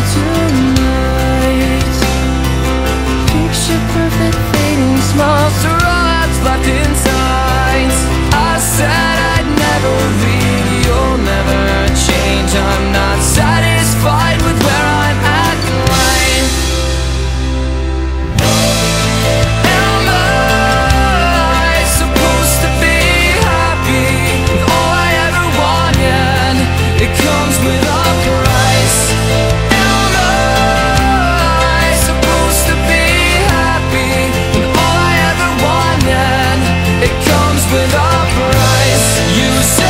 tonight. Picture perfect fading smiles are all that's left inside. I said I'd never leave, you'll never change. I'm not satisfied with where I'm at in life. Am I supposed to be happy with all I ever wanted? It comes with a price. Am I supposed to be happy with all I ever wanted? It comes with a price. You